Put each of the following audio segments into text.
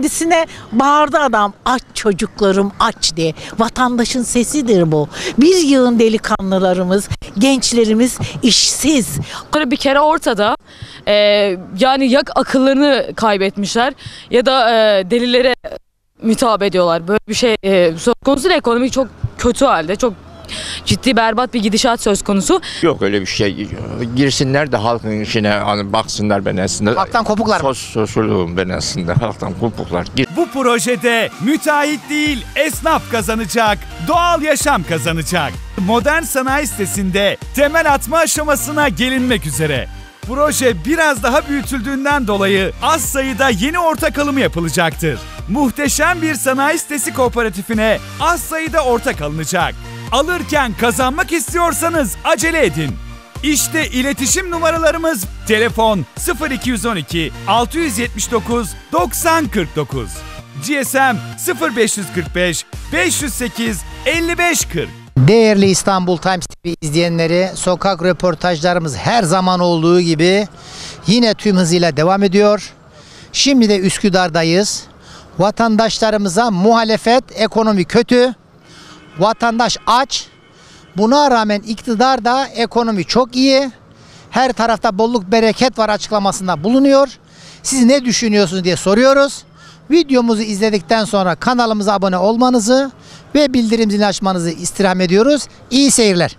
Kendisine bağırdı adam, aç çocuklarım aç diye. Vatandaşın sesidir bu. Bir yığın delikanlılarımız, gençlerimiz işsiz. Bir kere ortada, yani ya akıllarını kaybetmişler ya da delillere hitap ediyorlar. Böyle bir şey söz konusu değil. Ekonomi çok kötü halde, çok ciddi berbat bir gidişat söz konusu. Yok öyle bir şey. Girsinler de halkın içine hani baksınlar ben aslında. Halktan kopuklar mı? Sosluğum ben aslında. Halktan kopuklar. Bu projede müteahhit değil esnaf kazanacak, doğal yaşam kazanacak. Modern sanayi sitesinde temel atma aşamasına gelinmek üzere. Proje biraz daha büyütüldüğünden dolayı az sayıda yeni ortak alımı yapılacaktır. Muhteşem bir sanayi sitesi kooperatifine az sayıda ortak alınacak. Alırken kazanmak istiyorsanız acele edin. İşte iletişim numaralarımız: telefon 0212 679 9049, GSM 0545 508 5540. Değerli İstanbul Times TV izleyenleri, sokak röportajlarımız her zaman olduğu gibi yine tüm hızıyla devam ediyor. Şimdi de Üsküdar'dayız. Vatandaşlarımıza muhalefet, ekonomi kötü, vatandaş aç. Buna rağmen iktidar da ekonomi çok iyi, her tarafta bolluk bereket var açıklamasında bulunuyor. Siz ne düşünüyorsunuz diye soruyoruz. Videomuzu izledikten sonra kanalımıza abone olmanızı ve bildirim zilini açmanızı istirham ediyoruz. İyi seyirler.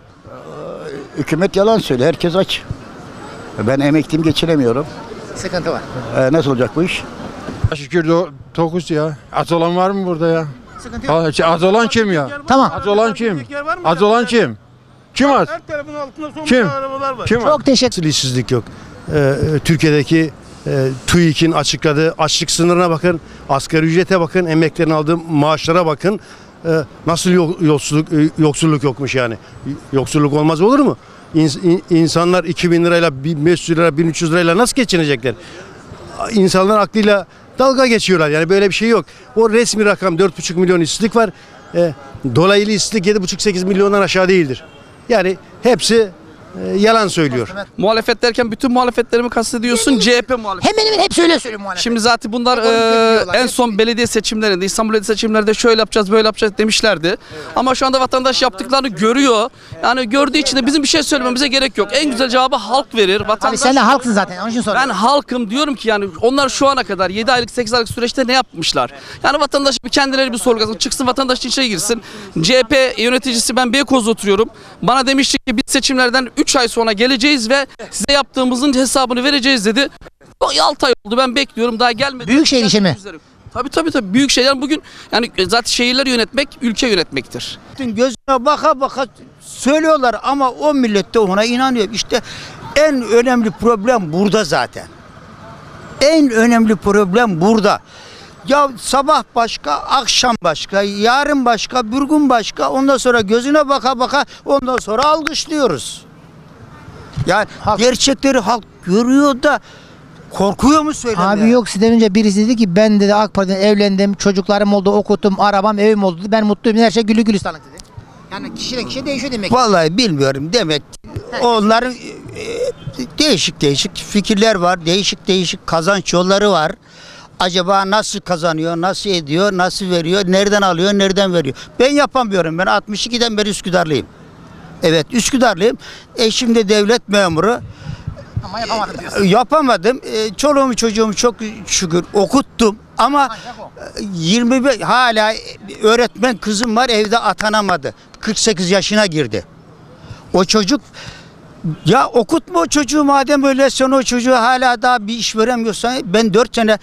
Hükümet yalan söylüyor. Herkes aç. Ben emekliyim, geçinemiyorum. Sıkıntı var. Nasıl olacak bu iş? Şükür dokuz ya. Az olan var mı burada ya? Sıkıntı yok. Az olan kim ya? Tamam. Az olan kim? Az olan kim? Kim az? Her tarafın altında son Kim? arabalar var. Kim az? Çok teşekkür Nasıl işsizlik yok? Türkiye'deki TÜİK'in açıkladığı açlık sınırına bakın, asgari ücrete bakın, emeklerin aldığı maaşlara bakın. Nasıl yoksulluk yokmuş yani. Yoksulluk olmaz olur mu? İnsanlar 2000 lirayla, 1500 lira, 1300 lirayla nasıl geçinecekler? İnsanlar aklıyla dalga geçiyorlar. Yani böyle bir şey yok. O resmi rakam 4,5 milyon işsizlik var. Dolaylı işsizlik 7,5-8 milyondan aşağı değildir. Yani hepsi yalan söylüyor. Muhalefet derken bütün muhalefetlerimi kastediyorsun, CHP muhalefet. Hemen hemen hep öyle söylüyorum muhalefet. Şimdi zaten bunlar en son belediye seçimlerinde, İstanbul Belediye seçimlerinde şöyle yapacağız, böyle yapacağız demişlerdi. Evet. Ama şu anda vatandaş yaptıklarını görüyor. Yani gördüğü için de bizim bir şey söylememize gerek yok. En güzel cevabı halk verir. Vatandaş... Abi sen de halksın zaten. Onun için soruyorum. Ben halkım diyorum ki yani onlar şu ana kadar 7 aylık 8 aylık süreçte ne yapmışlar? Yani vatandaş bir kendileri bir sorgulasın, çıksın vatandaş içine girsin. CHP yöneticisi, ben Beykoz'da oturuyorum. Bana demişti ki biz seçimlerden 3 ay sonra geleceğiz ve size yaptığımızın hesabını vereceğiz dedi. 6 ay oldu, ben bekliyorum, daha gelmedi. Büyükşehir işi mi? Tabii büyük şeyler bugün yani zaten şehirleri yönetmek ülke yönetmektir. Gözüne baka baka söylüyorlar ama o millet de ona inanıyor. İşte en önemli problem burada zaten. En önemli problem burada. Ya sabah başka, akşam başka, yarın başka, bir gün başka, ondan sonra gözüne baka baka, ondan sonra alkışlıyoruz. Yani gerçekleri halk görüyor da korkuyor mu söylemeye? Abi yok, sizden önce birisi dedi ki ben dedi AK Parti'den evlendim, çocuklarım oldu, okuttum, arabam, evim oldu dedi. Ben mutluyum, her şey güllük gülistanlık dedi. Yani kişiden kişiye değişiyor demek. Vallahi bilmiyorum demek. Onların değişik fikirler var, değişik kazanç yolları var. Acaba nasıl kazanıyor, nasıl ediyor, nasıl veriyor, nereden alıyor, nereden veriyor? Ben yapamıyorum. Ben 62'den beri Üsküdarlıyım. Evet, Üsküdarlıyım. Eşim de devlet memuru. Ama yapamadım diyorsun. Yapamadım. Çoluğumu çocuğumu çok şükür okuttum. Ama 25 hala öğretmen kızım var, evde atanamadı. 48 yaşına girdi. O çocuk ya okutma o çocuğu, madem öyle sen o çocuğu hala daha bir iş veremiyorsan. Ben 4 sene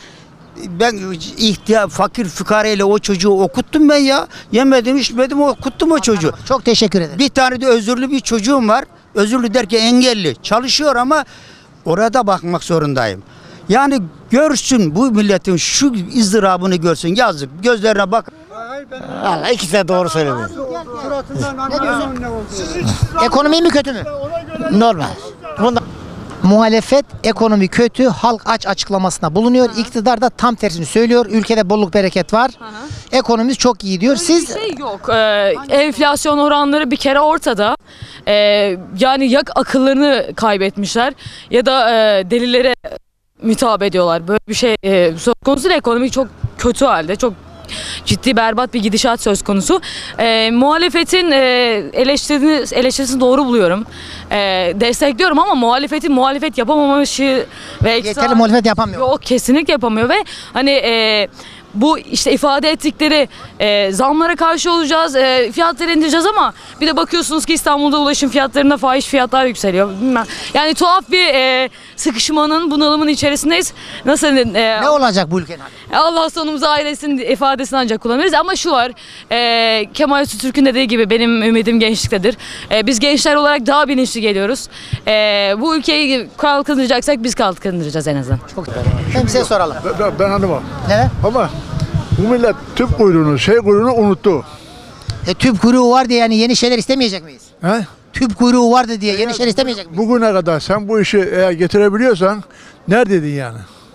fakir fükareyle o çocuğu okuttum ben ya. Yemedim içmedim okuttum o çocuğu. Çok teşekkür ederim. Bir tane de özürlü bir çocuğum var. Özürlü derken engelli. Çalışıyor ama orada bakmak zorundayım. Yani görsün bu milletin şu ızdırabını görsün. Yazık. Gözlerine bak. Vallahi ikisi de doğru söylüyor. Ne diyorsun? Ekonomi mi kötü mü? Normal. Muhalefet ekonomi kötü, halk aç açıklamasında bulunuyor. İktidar da tam tersini söylüyor. Ülkede bolluk bereket var. Ekonomimiz çok iyi diyor. Siz Bir şey yok. Enflasyon oranları bir kere ortada. Yani ya akıllarını kaybetmişler ya da delillere hitap ediyorlar. Böyle bir şey söz konusu değil. Ekonomi çok kötü halde. Çok ciddi berbat bir gidişat söz konusu. Muhalefetin eleştirisini doğru buluyorum. Destekliyorum ama muhalefetin muhalefet yapamaması ve Yeterli muhalefet yapamıyor. Yok, kesinlikle yapamıyor ve hani bu işte ifade ettikleri zamlara karşı olacağız, fiyatları indireceğiz ama bir de bakıyorsunuz ki İstanbul'da ulaşım fiyatlarında fahiş fiyatlar yükseliyor. Bilmem. Yani tuhaf bir sıkışmanın, bunalımın içerisindeyiz. Nasıl Ne olacak bu ülkenin hali? Allah sonumuzu ailesin ifadesini ancak kullanırız ama şu var, Kemal Atatürk'ün dediği gibi benim ümidim gençliktedir. Biz gençler olarak daha bilinçli geliyoruz. Bu ülkeyi kalkındıracaksak biz kalkındıracağız en azından. Hem size soralım. Ben anlamam. Ne? Ama bu millet tüp kuyruğunu unuttu. Tüp kuyruğu var diye yani yeni şeyler istemeyecek miyiz? He? Tüp kuyruğu vardı diye yeni şeyler istemeyecek miyiz? Bugüne kadar sen bu işi eğer getirebiliyorsan neredeydin yani?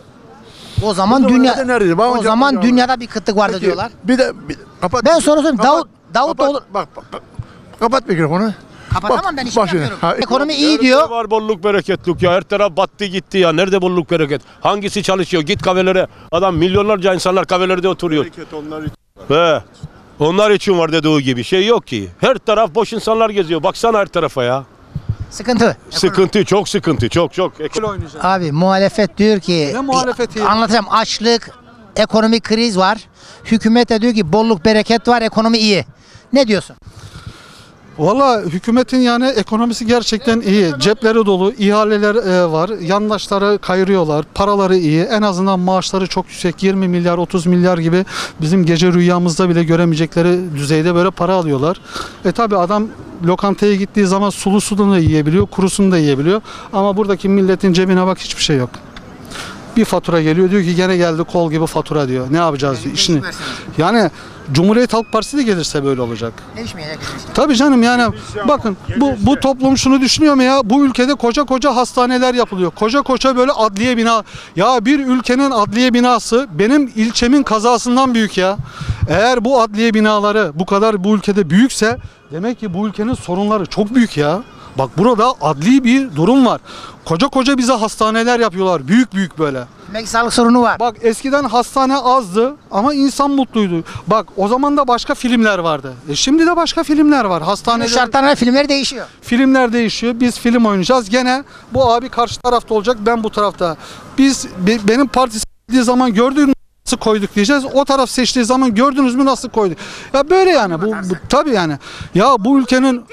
O zaman Neredeydi? o zaman dünyada bir kıtlık vardı diyorlar. Bir de kapat. Ben soru sorayım. Davut kapat, olur. Bak, kapat mikrofonu. Kapatamam ben işimi bak şimdi. yapıyorum. Ha, Ekonomi iyi diyor. Var bolluk bereketluk ya. Her taraf battı gitti ya. Nerede bolluk bereket? Hangisi çalışıyor? Git kahvelere. Adam milyonlarca insanlar kahvelerde oturuyor. He. Onlar için var dediği gibi. Şey yok ki. Her taraf boş insanlar geziyor. Baksana her tarafa ya. Sıkıntı. Sıkıntı, çok sıkıntı. Çok. Abi muhalefet diyor ki Ne muhalefeti ya? anlatacağım, açlık, ekonomik kriz var. Hükümet de diyor ki bolluk bereket var, ekonomi iyi. Ne diyorsun? Valla hükümetin yani ekonomisi gerçekten iyi. Cepleri dolu, ihaleler var. Yandaşları kayırıyorlar. Paraları iyi. En azından maaşları çok yüksek. 20 milyar, 30 milyar gibi bizim gece rüyamızda bile göremeyecekleri düzeyde böyle para alıyorlar. Tabi adam lokantaya gittiği zaman sulu sudunu da yiyebiliyor, kurusunu da yiyebiliyor. Ama buradaki milletin cebine bak, hiçbir şey yok. Bir fatura geliyor, diyor ki gene geldi kol gibi fatura diyor. Ne yapacağız diyor işini. Yani Cumhuriyet Halk Partisi de gelirse böyle olacak. Değişmeyecek. Tabii canım, yani bakın bu toplum şunu düşünüyor mu ya? Bu ülkede koca hastaneler yapılıyor. Koca böyle adliye bina. Ya bir ülkenin adliye binası benim ilçemin kazasından büyük ya. Eğer bu adliye binaları bu kadar bu ülkede büyükse demek ki bu ülkenin sorunları çok büyük ya. Bak burada adli bir durum var. Koca bize hastaneler yapıyorlar. Büyük böyle. Demek ki sağlık sorunu var. Bak eskiden hastane azdı ama insan mutluydu. Bak o zaman da başka filmler vardı. Şimdi de başka filmler var. Hastaneler, Şartlarına filmler değişiyor. filmler değişiyor. Biz film oynayacağız. Gene bu abi karşı tarafta olacak, ben bu tarafta. Benim parti seçtiği zaman gördüğünüz nasıl koyduk diyeceğiz. O taraf seçtiği zaman gördünüz mü nasıl koyduk. Ya böyle yani bu tabii yani. Ya bu ülkenin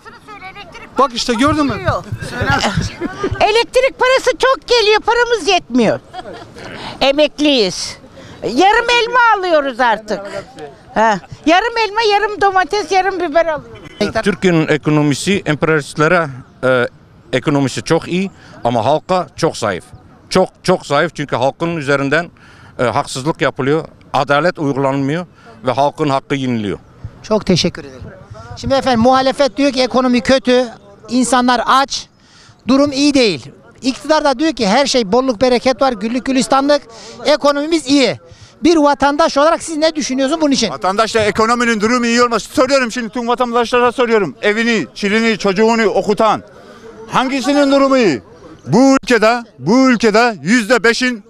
bak işte gördün mü? Elektrik parası çok geliyor, paramız yetmiyor. Emekliyiz. Yarım elma alıyoruz artık. Yarım elma, yarım domates, yarım biber alıyoruz. Türkiye'nin ekonomisi emperyalistlere ekonomisi çok iyi ama halka çok zayıf. Çok zayıf, çünkü halkın üzerinden haksızlık yapılıyor, adalet uygulanmıyor ve halkın hakkı yeniliyor. Çok teşekkür ederim. Şimdi efendim muhalefet diyor ki ekonomi kötü, insanlar aç, durum iyi değil. İktidar da diyor ki her şey bolluk bereket var, güllük gülistanlık, ekonomimiz iyi. Bir vatandaş olarak siz ne düşünüyorsunuz bunun için? Vatandaşlar ekonominin durumu iyi olması. Soruyorum şimdi tüm vatandaşlara soruyorum. Evini, çilini, çocuğunu okutan hangisinin durumu iyi? Bu ülkede %5'in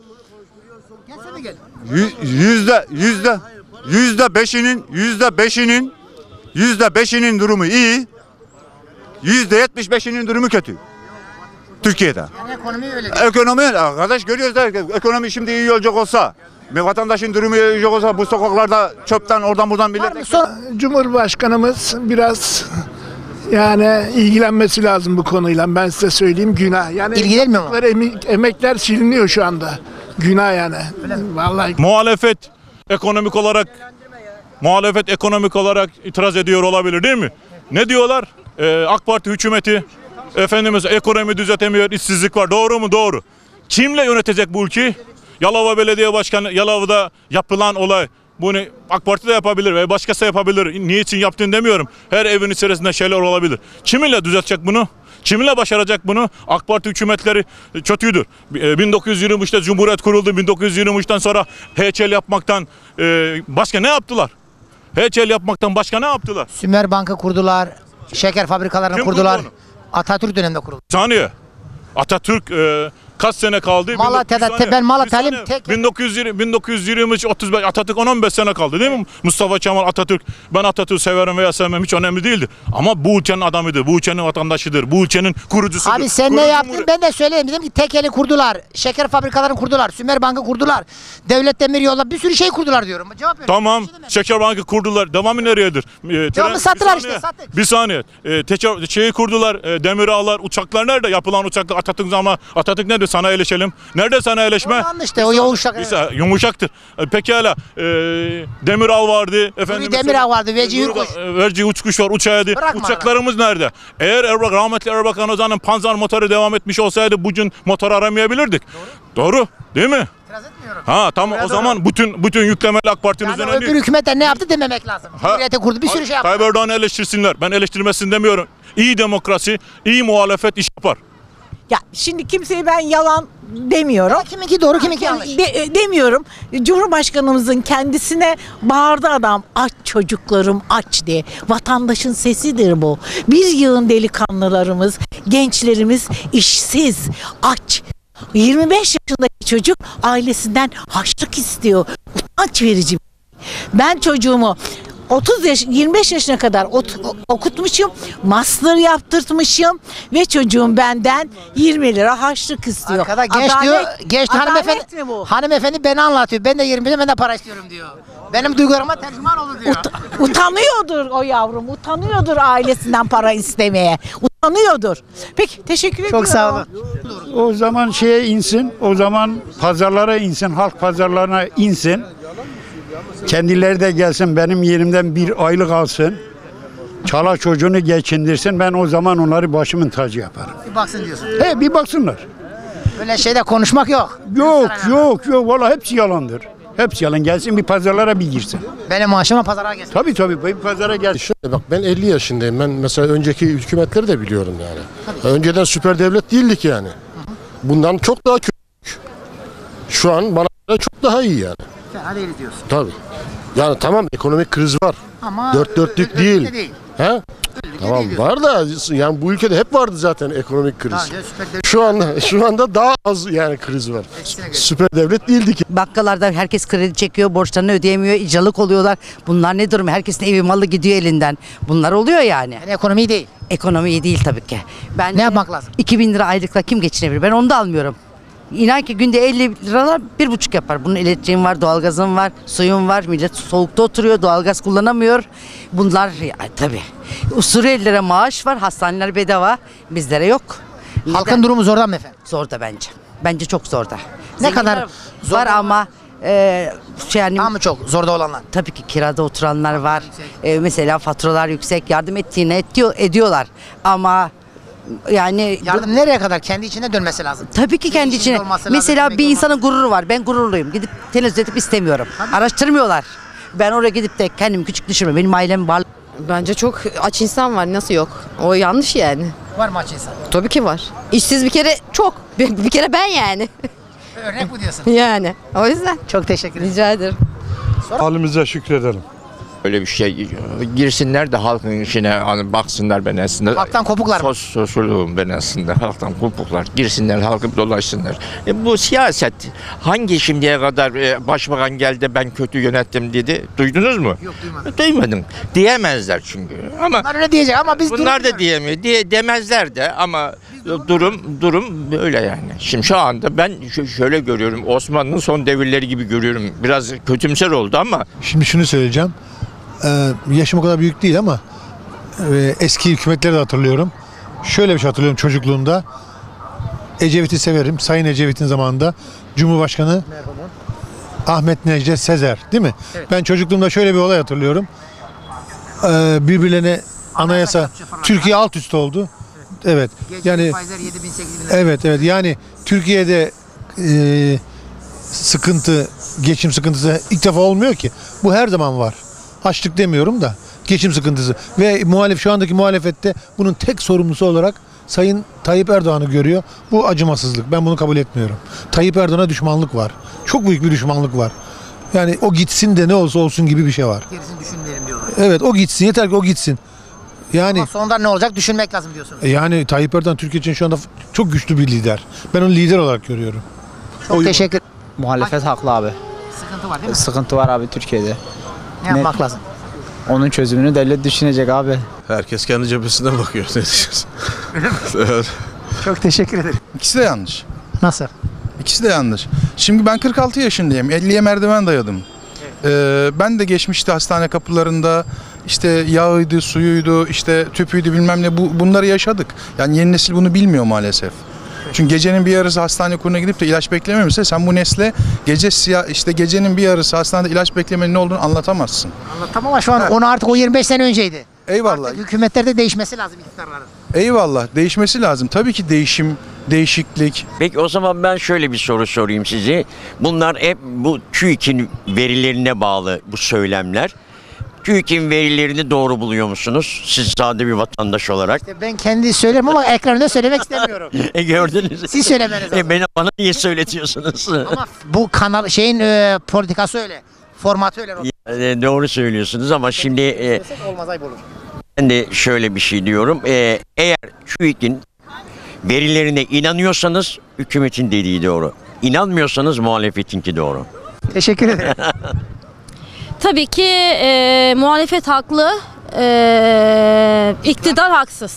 %5'inin durumu iyi. %75'inin durumu kötü. Türkiye'de. Yani ekonomi öyle. Ekonomi arkadaş görüyoruz da ekonomi şimdi iyi olacak olsa, bir vatandaşın durumu iyi olacak olsa bu sokaklarda çöpten oradan buradan millet. Cumhurbaşkanımız biraz yani ilgilenmesi lazım bu konuyla. Ben size söyleyeyim, günah. Yani İlgilenmiyor mu? Emekler siliniyor şu anda. Günah yani. Vallahi. Muhalefet ekonomik olarak itiraz ediyor olabilir değil mi? Ne diyorlar? AK Parti hükümeti efendimiz ekonomi düzeltemiyor, işsizlik var. Doğru mu? Doğru. Kimle yönetecek bu ülkeyi? Yalova Belediye Başkanı, Yalova'da yapılan olay. Bunu AK Parti de yapabilir ve başkası yapabilir. Niçin yaptığını demiyorum. Her evin içerisinde şeyler olabilir. Kiminle düzeltecek bunu? Kiminle başaracak bunu? AK Parti hükümetleri kötüydür. 1923'te Cumhuriyet kuruldu. 1923'ten sonra heykel yapmaktan başka ne yaptılar? Heykel yapmaktan başka ne yaptılar? Sümer Bank'ı kurdular, şeker fabrikalarını Kim kurdular. kurdu onu? Atatürk döneminde kuruldu. Saniye. Atatürk Kaç sene kaldı? Malatya'da ben Malatya'lıyım. 1923 35 Atatürk 15 sene kaldı değil mi? Mustafa Kemal Atatürk. Ben Atatürk'ü severim veya sevmem hiç önemli değildir. Ama bu ülkenin adamıdır. Bu ülkenin vatandaşıdır. Bu ülkenin kurucusudur. Abi sen ne yaptın? Ben de söyleyeyim. Dedim ki tekeli kurdular. Şeker fabrikalarını kurdular. Sümer Bank'ı kurdular. Devlet Demir Yolları bir sürü şey kurdular diyorum. Cevap verin. Tamam. Şeker Bank'ı kurdular. Devamı nereyedir? Devamı sattılar işte. Sattık. Bir saniye. Şeyi kurdular. Demir ağlar, uçaklar nerede? Yapılan uçaklar Atatürk zamanı. Atatürk nerede? Sanayileşelim. Nerede sanayileşme? Yanlıştı. O yumuşak. Yumuşaktır. Pekala. Demir ağ vardı. Efendim. Demir ağ vardı. Veci Uçkuş. Veci Uçkuş var. Uçağıydı. Uçaklarımız nerede? Eğer rahmetli Erbakan Özal'ın Panzer motoru devam etmiş olsaydı bugün motor aramayabilirdik. Doğru. Değil mi? İtiraz etmiyorum. Ha tamam o zaman bütün yüklemeli AK Parti'nin yani üzerine öbür hükümetten ne yaptı dememek lazım. Cumhuriyeti kurdu bir sürü şey yaptı. Tayyip Erdoğan'ı eleştirsinler. Ben eleştirmesini demiyorum. İyi demokrasi, iyi muhalefet iş yapar. Ya şimdi kimseye ben yalan demiyorum. Kiminki doğru kiminki yanlış. Demiyorum. Cumhurbaşkanımızın kendisine bağırdı adam aç çocuklarım aç diye. Vatandaşın sesidir bu. Bir yığın delikanlılarımız, gençlerimiz işsiz, aç. 25 yaşındaki çocuk ailesinden harçlık istiyor. Utanç verici. Ben çocuğumu 25 yaşına kadar okutmuşum, master yaptırtmışım ve çocuğum benden 20 lira harçlık istiyor. Arkada genç Adalet, diyor, genç hanımefendi, bu? hanımefendi beni anlatıyor. Ben de 20 lira ben de para istiyorum diyor. Benim duygularıma tercüman olur diyor. Utanıyordur o yavrum, utanıyordur ailesinden para istemeye. Utanıyordur. Peki teşekkür ediyorum. Çok sağ olun. O zaman şeye insin, o zaman pazarlara insin, halk pazarlarına insin. Kendileri de gelsin benim yerimden bir aylık alsın. Çala çocuğunu geçindirsin. Ben o zaman onları başımın tacı yaparım. Bir baksın diyorsun. Bir baksınlar. Böyle şeyde konuşmak yok. Yok. Vallahi hepsi yalandır. Hepsi yalan. Gelsin bir pazarlara bir girsin. Benim maaşıma pazara gelsin. Tabii. Bir pazara gelsin. Şöyle bak ben 50 yaşındayım. Ben mesela önceki hükümetleri de biliyorum yani. Önceden süper devlet değildik yani. Bundan çok daha kötü. Şu an bana göre çok daha iyi yani. Fena değiliz diyorsun. Tabii. Yani tamam ekonomik kriz var. Ama Dört dörtlük değil. He? Tamam var da yani bu ülkede hep vardı zaten ekonomik kriz. Şu anda daha az yani kriz var. Süper devlet değildi ki. Bakkallarda herkes kredi çekiyor, borçlarını ödeyemiyor, icralık oluyorlar. Bunlar ne durum? Herkesin evi malı gidiyor elinden. Bunlar oluyor yani. Yani ekonomi değil. Ekonomi değil tabii ki. Ne yapmak lazım? 2000 lira aylıkla kim geçinebilir? Ben onu da almıyorum. İnan ki günde 50 liralar 1,5 yapar. Bunun elektriğim var, doğalgazım var, suyum var. Millet soğukta oturuyor, doğalgaz kullanamıyor. Bunlar tabii. Suriyelilere maaş var, hastaneler bedava. Bizlere yok. Halkın durumu zorda mı efendim? Zorda bence. Bence çok zorda. Ne kadar var ama yani daha mı çok zorda olanlar? Tabii ki kirada oturanlar var. Mesela faturalar yüksek, yardım ettiğine ediyorlar. Ama yani yardım nereye kadar kendi içine dönmesi lazım? Tabii ki kendi içine. Mesela bir insanın gururu var. Ben gururluyum. Gidip tenezzül edip istemiyorum. Araştırmıyorlar. Ben oraya gidip de kendimi küçük düşürmem. Benim ailem var. Bence çok aç insan var. Nasıl yok? O yanlış yani. Var mı aç insan? Tabii ki var. İşsiz bir kere çok. Bir kere ben yani. Örnek bu diyorsun. Yani. O yüzden. Çok teşekkür ederim. Rica ederim. Halimize şükredelim. Öyle bir şey girsinler de halkın içine hani baksınlar ben aslında. Halktan kopuklar mı? Sosyoloğum ben aslında halktan kopuklar. Girsinler halkı dolaşsınlar. Bu siyaset hangi şimdiye kadar başbakan geldi ben kötü yönettim dedi. Duydunuz mu? Yok duymadım. Duymadım. Diyemezler çünkü. Ama bunlar öyle diyecek ama biz bunlar da diyemiyor. Demezler de ama durum böyle yani. Şimdi şu anda ben şöyle görüyorum. Osmanlı'nın son devirleri gibi görüyorum. Biraz kötümser oldu ama. Şimdi şunu söyleyeceğim. Yaşım o kadar büyük değil ama eski hükümetleri de hatırlıyorum. Şöyle bir şey hatırlıyorum çocukluğumda. Ecevit'i severim. Sayın Ecevit'in zamanında Cumhurbaşkanı Ahmet Necdet Sezer değil mi? Evet. Ben çocukluğumda şöyle bir olay hatırlıyorum. Birbirlerine anayasa Türkiye alt üst oldu. Evet. Yani evet yani Türkiye'de sıkıntı, geçim sıkıntısı ilk defa olmuyor ki. Bu her zaman var. Açlık demiyorum da geçim sıkıntısı ve şu andaki muhalefette bunun tek sorumlusu olarak Sayın Tayyip Erdoğan'ı görüyor. Bu acımasızlık. Ben bunu kabul etmiyorum. Tayyip Erdoğan'a düşmanlık var. Çok büyük bir düşmanlık var. Yani o gitsin de ne olsa olsun gibi bir şey var. Gerisini düşünmeyelim diyorlar. Evet o gitsin. Yeter ki o gitsin. Yani Ama sonunda ne olacak düşünmek lazım diyorsunuz. yani Tayyip Erdoğan Türkiye için şu anda çok güçlü bir lider. Ben onu lider olarak görüyorum. Çok teşekkür Muhalefet haklı abi. Sıkıntı var değil mi? Sıkıntı var abi Türkiye'de. Ne yapmak lazım? Onun çözümünü devlet düşünecek abi. Herkes kendi cephesine bakıyor. Ne diyorsun? Evet. Çok teşekkür ederim. İkisi de yanlış. Nasıl? İkisi de yanlış. Şimdi ben 46 yaşındayım. 50'ye merdiven dayadım. Ben de geçmişte hastane kapılarında işte yağıydı, suyuydu, işte tüpüydü bilmem ne bunları yaşadık. Yani yeni nesil bunu bilmiyor maalesef. Çünkü gecenin bir yarısı hastane kuruna gidip de ilaç beklememişse sen bu nesle gecenin bir yarısı hastanede ilaç beklemenin ne olduğunu anlatamazsın. Anlatamam ama şu an onu artık o 25 sene önceydi. Eyvallah. Artık hükümetlerde değişmesi lazım iktidarların. Eyvallah. Değişmesi lazım. Tabii ki değişiklik. Peki o zaman ben şöyle bir soru sorayım size. Bunlar hep bu TÜİK'in verilerine bağlı bu söylemler. TÜİK'in verilerini doğru buluyor musunuz? Siz sade bir vatandaş olarak. İşte ben kendi söylerim ama ekranında söylemek istemiyorum. Gördünüz. Siz söylemeniz lazım. Bana niye söyletiyorsunuz? Ama bu kanal politikası öyle. Formatı öyle. Doğru söylüyorsunuz ama şimdi Olmaz ayıp olur. ben de şöyle bir şey diyorum. Eğer TÜİK'in verilerine inanıyorsanız hükümetin dediği doğru. İnanmıyorsanız muhalefetinki doğru. Teşekkür ederim. Tabii ki muhalefet haklı, iktidar haksız.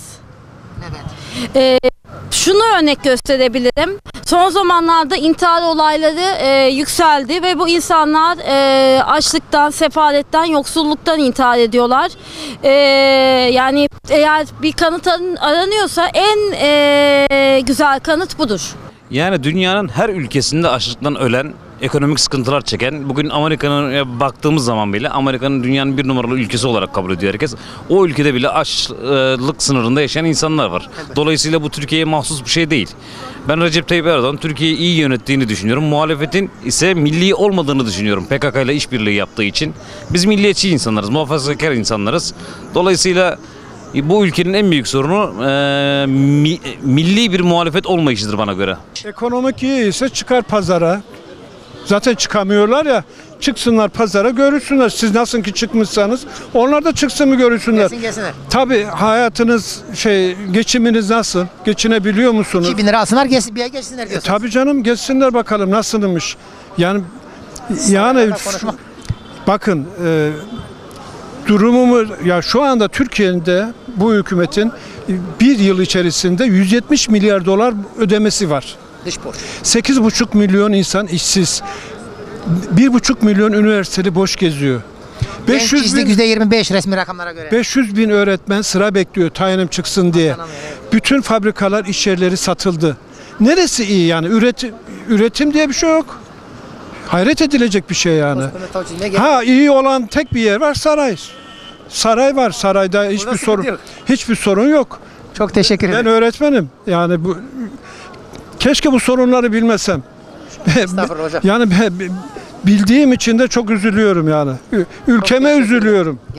Şunu örnek gösterebilirim. Son zamanlarda intihar olayları yükseldi ve bu insanlar açlıktan, sefaletten, yoksulluktan intihar ediyorlar. Yani eğer bir kanıt aranıyorsa en güzel kanıt budur. Yani dünyanın her ülkesinde açlıktan ölen, ekonomik sıkıntılar çeken, bugün Amerika'nın baktığımız zaman bile Amerika'nın dünyanın bir numaralı ülkesi olarak kabul ediyor herkes. O ülkede bile açlık sınırında yaşayan insanlar var. Dolayısıyla bu Türkiye'ye mahsus bir şey değil. Ben Recep Tayyip Erdoğan Türkiye'yi iyi yönettiğini düşünüyorum. Muhalefetin ise milli olmadığını düşünüyorum. PKK ile işbirliği yaptığı için. Biz milliyetçi insanlarız, muhafazakar insanlarız. Dolayısıyla bu ülkenin en büyük sorunu milli bir muhalefet olmayışıdır bana göre. Ekonomik iyi ise çıkar pazara. Zaten çıkamıyorlar ya. Çıksınlar pazara görürsünler. Siz nasıl ki çıkmışsanız onlar da çıksın mı görürsünler. Gelsinler. Tabii hayatınız geçiminiz nasıl? Geçinebiliyor musunuz? 2000 lira alsınlar bir ay geçsinler diyorsunuz. Tabii canım geçsinler bakalım nasılmış. Yani bakın durumumuz ya şu anda Türkiye'de bu hükümetin bir yıl içerisinde 170 milyar dolar ödemesi var. Dış borç. 8,5 milyon insan işsiz. 1,5 milyon üniversiteli boş geziyor. 500 bin %25 resmi rakamlara göre. 500 bin öğretmen sıra bekliyor tayinim çıksın diye. Bütün fabrikalar, iş yerleri satıldı. Neresi iyi yani? Üretim diye bir şey yok. Hayret edilecek bir şey yani. Ha iyi olan tek bir yer var saray. Saray var. Sarayda hiçbir sorun yok. Çok teşekkür ederim. Ben öğretmenim. Yani keşke bu sorunları bilmesem. Estağfurullah hocam. Yani bildiğim için de çok üzülüyorum yani. Ülkeme üzülüyorum.